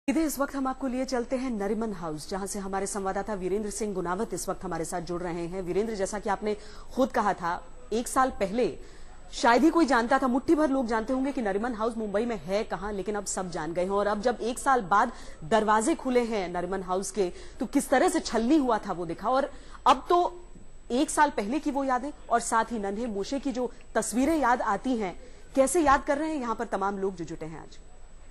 सीधे इस वक्त हम आपको लिए चलते हैं नरीमन हाउस, जहां से हमारे संवाददाता वीरेंद्र सिंह गुनावत इस वक्त हमारे साथ जुड़ रहे हैं। वीरेंद्र, जैसा कि आपने खुद कहा था, एक साल पहले शायद ही कोई जानता था, मुट्ठी भर लोग जानते होंगे कि नरीमन हाउस मुंबई में है कहां, लेकिन अब सब जान गए हैं। और अब जब एक साल बाद दरवाजे खुले हैं नरीमन हाउस के, तो किस तरह से छलनी हुआ था वो दिखा। और अब तो एक साल पहले की वो यादें और साथ ही नन्हे मूसे की जो तस्वीरें याद आती हैं, कैसे याद कर रहे हैं यहां पर तमाम लोग जो जुटे हैं आज।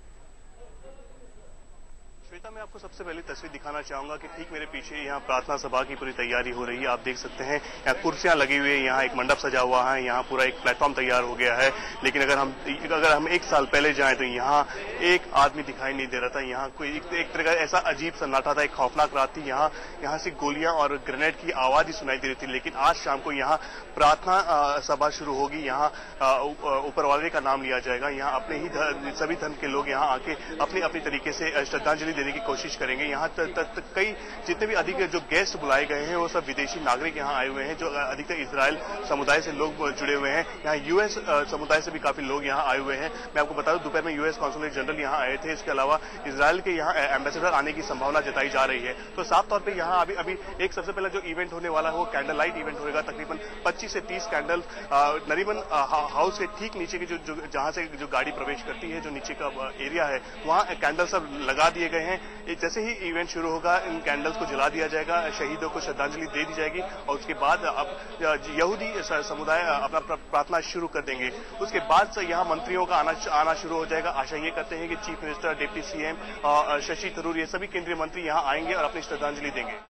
श्वेता, मैं आपको सबसे पहले तस्वीर दिखाना चाहूंगा कि ठीक मेरे पीछे यहाँ प्रार्थना सभा की पूरी तैयारी हो रही है। आप देख सकते हैं यहाँ कुर्सियां लगी हुई है, यहाँ एक मंडप सजा हुआ है, यहाँ पूरा एक प्लेटफॉर्म तैयार हो गया है। लेकिन अगर हम एक साल पहले जाएं तो यहाँ एक आदमी दिखाई नहीं दे रहा था। यहाँ कोई एक तरह का ऐसा अजीब सन्नाटा था, एक खौफनाक रात थी। यहाँ से गोलियां और ग्रेनेड की आवाज ही सुनाई दे रही थी। लेकिन आज शाम को यहाँ प्रार्थना सभा शुरू होगी। यहाँ ऊपर वाले का नाम लिया जाएगा। यहाँ अपने ही सभी धर्म के लोग यहाँ आके अपनी अपनी तरीके से श्रद्धांजलि देने की कोशिश करेंगे। यहाँ तक कई जितने भी अधिक जो गेस्ट बुलाए गए हैं वो सब विदेशी नागरिक यहाँ आए हुए हैं, जो अधिकतर इजराइल समुदाय से लोग जुड़े हुए हैं। यहाँ यूएस समुदाय से भी काफी लोग यहाँ आए हुए हैं। मैं आपको बता दूं, दोपहर में यूएस कॉन्सुलेट जनरल यहाँ आए थे। इसके अलावा इजराइल के यहाँ एम्बेसडर आने की संभावना जताई जा रही है। तो साफ तौर पर यहाँ अभी एक सबसे पहले जो इवेंट होने वाला है वो कैंडल लाइट इवेंट होगा। तकरीबन 25 से 30 कैंडल नरीमन हाउस के ठीक नीचे की जहां से जो गाड़ी प्रवेश करती है, जो नीचे का एरिया है, वहां कैंडल सब लगा दिए गए हैं। जैसे ही इवेंट शुरू होगा, इन कैंडल्स को जला दिया जाएगा, शहीदों को श्रद्धांजलि दे दी जाएगी और उसके बाद अब यहूदी समुदाय अपना प्रार्थना शुरू कर देंगे। उसके बाद से यहाँ मंत्रियों का आना शुरू हो जाएगा। आशा ये करते हैं कि chief minister, deputy CM, Shashi Tharoor, ये सभी केंद्रीय मंत्री यहाँ आएंगे और अपनी श्रद्धांजलि देंगे।